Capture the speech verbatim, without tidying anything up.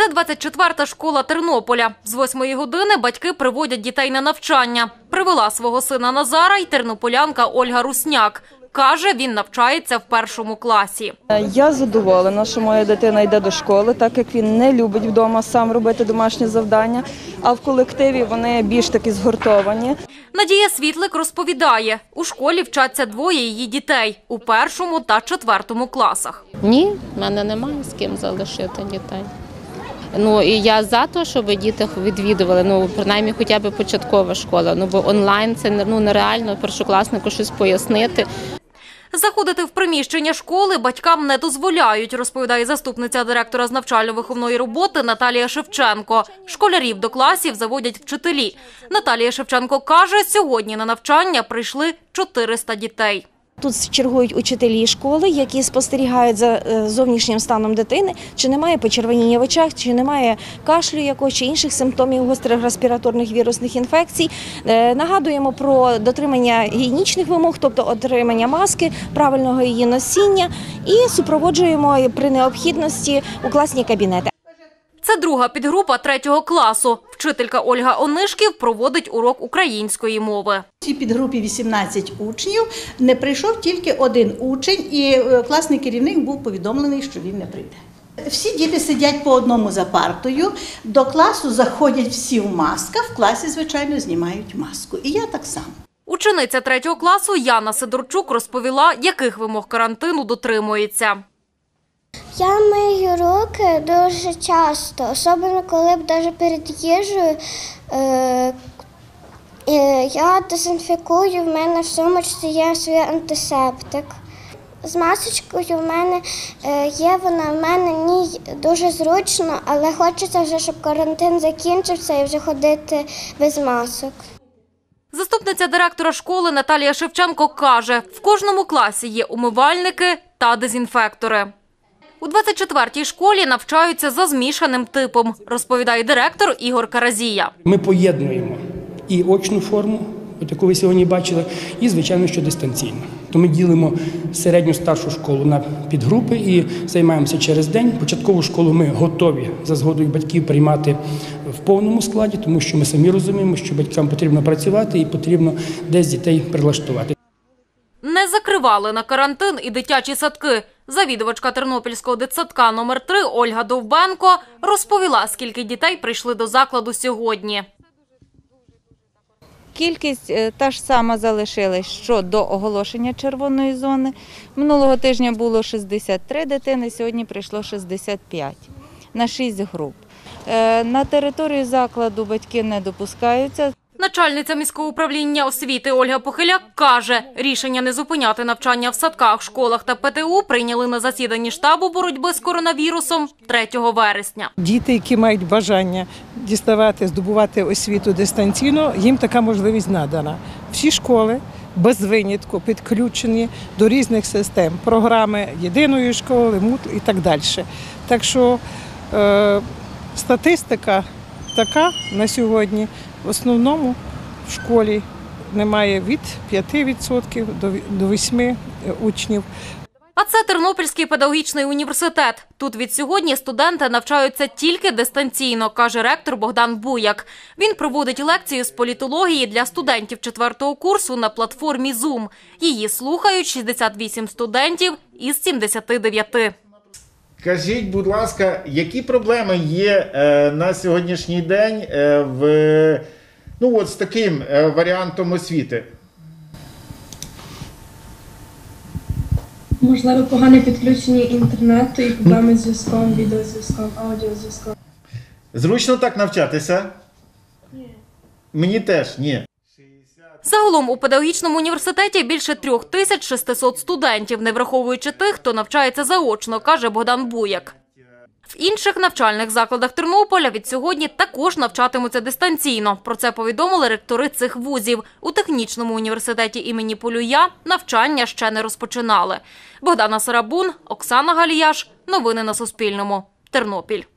Це двадцять четверта школа Тернополя. З восьмої години батьки приводять дітей на навчання. Привела свого сина Назара й тернополянка Ольга Русняк. Каже, він навчається в першому класі. Я задоволена, що моя дитина йде до школи, так як він не любить вдома сам робити домашні завдання, а в колективі вони більш таки згуртовані. Надія Світлик розповідає, у школі вчаться двоє її дітей – у першому та четвертому класах. Ні, в мене немає з ким залишити дітей. Ну, і я за те, щоб діти відвідували, ну, принаймні, хоча б початкова школа. Ну, бо онлайн – це ну, нереально першокласнику щось пояснити. Заходити в приміщення школи батькам не дозволяють, розповідає заступниця директора з навчально-виховної роботи Наталія Шевченко. Школярів до класів заводять вчителі. Наталія Шевченко каже, сьогодні на навчання прийшли чотириста дітей. Тут чергують учителі школи, які спостерігають за зовнішнім станом дитини, чи немає почервоніння в очах, чи немає кашлю якогось, чи інших симптомів гострих респіраторних вірусних інфекцій. Нагадуємо про дотримання гігієнічних вимог, тобто отримання маски, правильного її носіння і супроводжуємо при необхідності у класні кабінети. Це друга підгрупа третього класу. Вчителька Ольга Онишків проводить урок української мови. У цій підгрупі вісімнадцять учнів, не прийшов тільки один учень, і класний керівник був повідомлений, що він не прийде. Всі діти сидять по одному за партою, до класу заходять всі в масках, в класі, звичайно, знімають маску. І я так само. Учениця третього класу Яна Сидорчук розповіла, яких вимог карантину дотримується. Я мию руки дуже часто, особливо коли навіть перед їжею. Е, е, я дезінфікую, в мене в сумочці є свій антисептик. З масочкою в мене е, є, вона в мене ні дуже зручно, але хочеться вже, щоб карантин закінчився і вже ходити без масок. Заступниця директора школи Наталія Шевченко каже, в кожному класі є умивальники та дезінфектори. У двадцять четвертій школі навчаються за змішаним типом, розповідає директор Ігор Каразія. Ми поєднуємо і очну форму, яку ви сьогодні бачили, і, звичайно, що дистанційно. То ми ділимо середню старшу школу на підгрупи і займаємося через день. Початкову школу ми готові за згодою батьків приймати в повному складі, тому що ми самі розуміємо, що батькам потрібно працювати і потрібно десь дітей прилаштувати. Не закривали на карантин і дитячі садки. Завідувачка Тернопільського дитсадка номер три Ольга Довбенко розповіла, скільки дітей прийшли до закладу сьогодні. Кількість та ж сама залишилась, що до оголошення червоної зони. Минулого тижня було шістдесят три дитини, сьогодні прийшло шістдесят п'ять на шість груп. На територію закладу батьки не допускаються. Начальниця міського управління освіти Ольга Похиляк каже, рішення не зупиняти навчання в садках, школах та ПТУ прийняли на засіданні штабу боротьби з коронавірусом третього вересня. Діти, які мають бажання діставати, здобувати освіту дистанційно, їм така можливість надана. Всі школи без винятку підключені до різних систем, програми єдиної школи, МУТ і так далі. Так що е, статистика така на сьогодні. В основному в школі немає від п'яти відсотків до восьми відсотків учнів. А це Тернопільський педагогічний університет. Тут від сьогодні студенти навчаються тільки дистанційно, каже ректор Богдан Буяк. Він проводить лекцію з політології для студентів четвертого курсу на платформі Zoom. Її слухають шістдесят вісім студентів із сімдесяти дев'яти. Скажіть, будь ласка, які проблеми є е, на сьогоднішній день е, в, ну, от з таким е, варіантом освіти? Можливо, погане підключення інтернету і проблеми з зв'язком, відеозв'язком, аудіозв'язком. Зручно так навчатися? Ні. Мені теж ні. Загалом у педагогічному університеті більше трьох тисяч шестисот студентів, не враховуючи тих, хто навчається заочно, каже Богдан Буяк. В інших навчальних закладах Тернополя від сьогодні також навчатимуться дистанційно. Про це повідомили ректори цих вузів. У технічному університеті імені Полюя навчання ще не розпочинали. Богдана Сарабун, Оксана Галіяш. Новини на Суспільному. Тернопіль.